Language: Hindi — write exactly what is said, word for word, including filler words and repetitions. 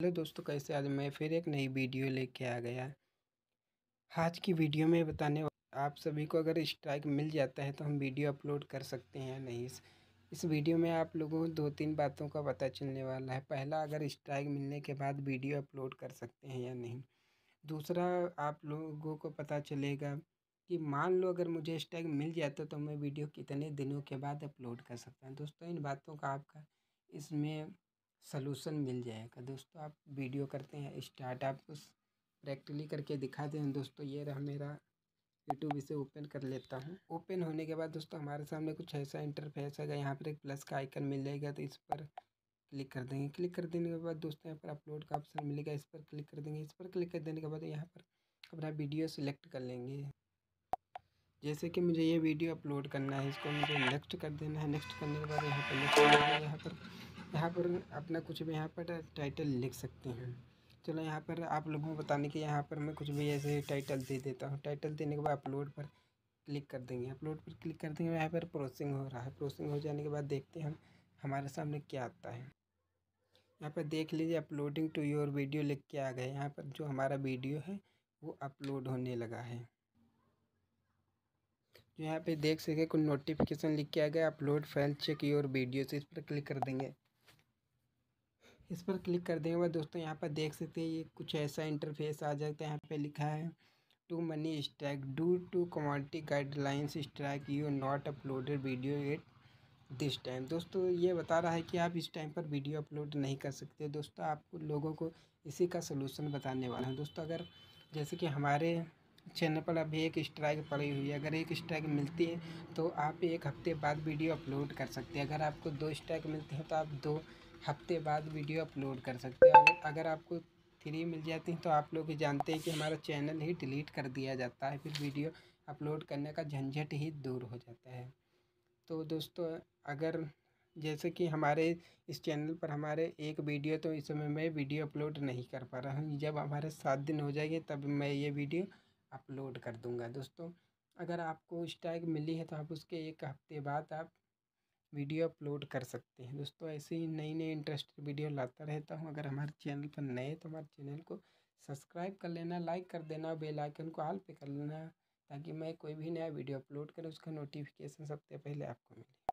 हेलो दोस्तों, कैसे आज मैं फिर एक नई वीडियो लेके आ गया। आज की वीडियो में बताने वाला आप सभी को अगर स्ट्राइक मिल जाता है तो हम वीडियो अपलोड कर सकते हैं या नहीं। इस इस वीडियो में आप लोगों को दो तीन बातों का पता चलने वाला है। पहला, अगर स्ट्राइक मिलने के बाद वीडियो अपलोड कर सकते हैं या नहीं। दूसरा, आप लोगों को पता चलेगा कि मान लो अगर मुझे स्ट्राइक मिल जाता तो मैं वीडियो कितने दिनों के बाद अपलोड कर सकता हूँ। दोस्तों, इन बातों का आपका इसमें सलूशन मिल जाएगा। दोस्तों, आप वीडियो करते हैं स्टार्ट, आप उस प्रैक्टिकली करके दिखा दें। दोस्तों, ये रहा मेरा यूट्यूब, इसे ओपन कर लेता हूँ। ओपन होने के बाद दोस्तों हमारे सामने कुछ ऐसा इंटरफेस आएगा। यहाँ पर एक प्लस का आइकन मिल जाएगा, तो इस पर क्लिक कर देंगे। क्लिक कर देने के बाद दोस्तों यहाँ पर अपलोड का ऑप्शन मिलेगा, इस पर क्लिक कर देंगे। इस पर क्लिक कर देने के बाद यहाँ पर अपना वीडियो सिलेक्ट कर लेंगे। जैसे कि मुझे ये वीडियो अपलोड करना है, इसको मुझे नेक्स्ट कर देना है। नेक्स्ट करने के बाद यहाँ पर नेक्स्ट यहाँ पर यहाँ पर अपना कुछ भी यहाँ पर टाइटल लिख सकते हैं। चलो, यहाँ पर आप लोगों को बताने के यहाँ पर मैं कुछ भी ऐसे टाइटल दे देता हूँ। टाइटल देने के बाद अपलोड पर क्लिक कर देंगे। अपलोड पर क्लिक कर देंगे। यहाँ पर प्रोसेसिंग हो रहा है। प्रोसेसिंग हो जाने के बाद देखते हैं हम हमारे सामने क्या आता है। यहाँ पर देख लीजिए, अपलोडिंग टू योर वीडियो लिख के आ गए। यहाँ पर जो हमारा वीडियो है वो अपलोड होने लगा है। जो यहाँ पे देख सके कुछ नोटिफिकेशन लिख के आ गया, upload file check your video. से इस पर क्लिक कर देंगे। इस पर क्लिक कर देने के बाद दोस्तों यहाँ पर देख सकते हैं ये कुछ ऐसा इंटरफेस आ जाता है। यहाँ पे लिखा है too many strike due to community guidelines strike you not uploaded video at this time. दोस्तों, ये बता रहा है कि आप इस टाइम पर वीडियो अपलोड नहीं कर सकते। दोस्तों, आपको लोगों को इसी का सलूशन बताने वाला है। दोस्तों, अगर जैसे कि हमारे चैनल पर अभी एक स्ट्राइक पड़ी हुई है, अगर एक स्ट्राइक मिलती है तो आप एक हफ्ते बाद वीडियो अपलोड कर सकते हैं। अगर आपको दो स्ट्राइक मिलते हैं तो आप दो हफ्ते बाद वीडियो अपलोड कर सकते हैं। अगर अगर आपको थ्री मिल जाती हैं तो आप लोग जानते हैं कि हमारा चैनल ही डिलीट कर दिया जाता है, फिर वीडियो अपलोड करने का झंझट ही दूर हो जाता है। तो दोस्तों, अगर जैसे कि हमारे इस चैनल पर हमारे एक वीडियो तो इस समय मैं वीडियो अपलोड नहीं कर पा रहा हूँ। जब हमारे सात दिन हो जाएंगे तब मैं ये वीडियो अपलोड कर दूँगा। दोस्तों, अगर आपको स्ट्राइक मिली है तो आप उसके एक हफ्ते बाद आप वीडियो अपलोड कर सकते हैं। दोस्तों, ऐसे ही नई नई इंटरेस्टिंग वीडियो लाता रहता हूँ। अगर हमारे चैनल पर नए तो हमारे चैनल को सब्सक्राइब कर लेना, लाइक कर देना, बेल आइकन को ऑल पे कर लेना, ताकि मैं कोई भी नया वीडियो अपलोड करूँ उसका नोटिफिकेशन सबसे पहले आपको मिले।